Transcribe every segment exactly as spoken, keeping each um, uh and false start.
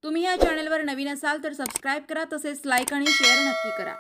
तुम्ही या चॅनलवर नवीन असाल तर सबस्क्राइब करा, तसेच लाईक आणि शेअर नक्की करा।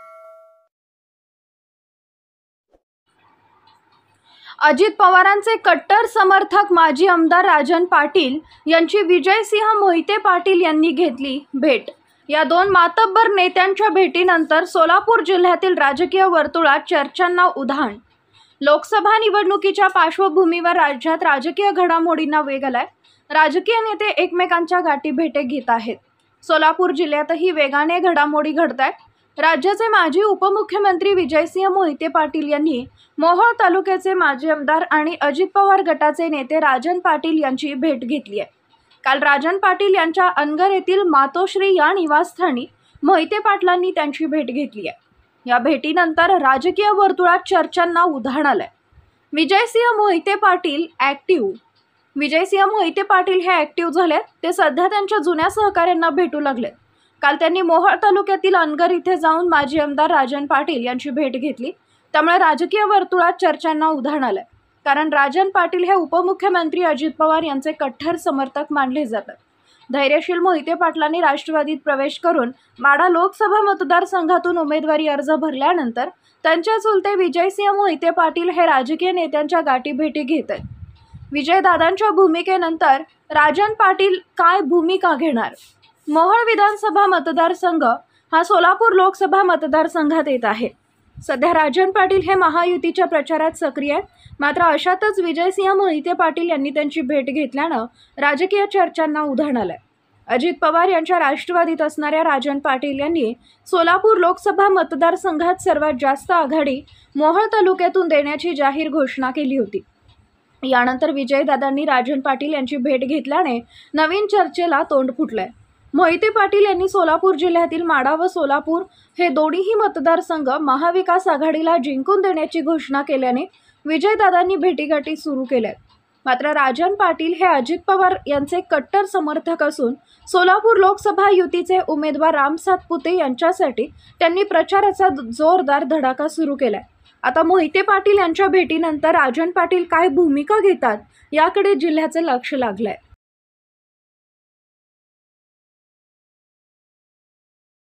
अजित पवारांचे कट्टर समर्थक माजी आमदार राजन पाटील यांची विजयसिंह मोहिते पाटील यांनी घेतली भेट। या दोन मातब्बर नेत्यांच्या भेटीनंतर सोलापूर जिल्ह्यातील राजकीय वर्तुळात चर्चांना उधाण। लोकसभा निवडणुकीच्या पार्श्वभूमीवर राज्यात राजकीय घडामोडींना वेग आलाय। राजकीय नेते एकमेकांच्या गाठीभेटी घेत आहेत। सोलापूर जिल्ह्यातही वेगाने घडामोडी घडतायत। राज्याचे माजी उपमुख्यमंत्री विजयसिंह मोहिते पाटील यांनी मोहोळ तालुक्याचे माजी आमदार आणि अजित पवार गटाचे नेते राजन पाटील यांची भेट घेतली आहे। काल राजन पाटील यांच्या अनगर येथील मातोश्री या निवासस्थानी मोहिते पाटलांनी त्यांची भेट घेतली आहे। या भेटीनंतर राजकीय वर्तुळात चर्चांना उधाण आलंय। विजयसिंह मोहिते पाटील ॲक्टिव्ह विजयसिंह मोहिते पाटील हे ॲक्टिव्ह झालेत। ते सध्या त्यांच्या जुन्या सहकाऱ्यांना भेटू लागलेत। काल त्यांनी मोहोळ तालुक्यातील अनगर इथे जाऊन माजी आमदार राजन पाटील यांची भेट घेतली। त्यामुळे राजकीय वर्तुळात चर्चांना उधाण आलंय। कारण राजन पाटील हे उपमुख्यमंत्री अजित पवार यांचे कट्टर समर्थक मानले जातात। धैर्यशील मोहिते पाटलांनी राष्ट्रवादीत प्रवेश करून माढा लोकसभा मतदारसंघातून उमेदवारी अर्ज भरल्यानंतर त्यांचे चुलते विजयसिंह मोहिते पाटील हे राजकीय नेत्यांच्या गाठीभेटी घेत आहेत। विजयदादांच्या भूमिकेनंतर राजन पाटील काय भूमिका घेणार? मोहोळ विधानसभा मतदारसंघ हा सोलापूर लोकसभा मतदारसंघात येत आहे। सध्या राजन पाटील हे महायुतीच्या प्रचारात सक्रिय आहेत। मात्र अशातच विजयसिंह मोहिते पाटील यांनी त्यांची भेट घेतल्यानं राजकीय चर्चांना उधाण आलंय। अजित पवार यांच्या राष्ट्रवादीत असणाऱ्या राजन पाटील यांनी सोलापूर लोकसभा मतदारसंघात सर्वात जास्त आघाडी मोहोळ तालुक्यातून देण्याची जाहीर घोषणा केली होती। यानंतर विजयदादांनी राजन पाटील यांची भेट घेतल्याने नवीन चर्चेला तोंड फुटलंय। मोहिते पाटील यांनी सोलापूर जिल्ह्यातील माढा व सोलापूर हे दोन्हीही मतदारसंघ महाविकास आघाडीला जिंकून देण्याची घोषणा केल्याने विजयदादांनी भेटीगाठी सुरू केल्यात। मात्र राजन पाटील हे अजित पवार यांचे कट्टर समर्थक असून सोलापूर लोकसभा युतीचे उमेदवार राम सातपुते यांच्यासाठी त्यांनी प्रचाराचा जोरदार धडाका सुरू केलाय। आता मोहिते पाटील यांच्या भेटीनंतर राजन पाटील काय भूमिका घेतात याकडे जिल्ह्याचे लक्ष लागलंय।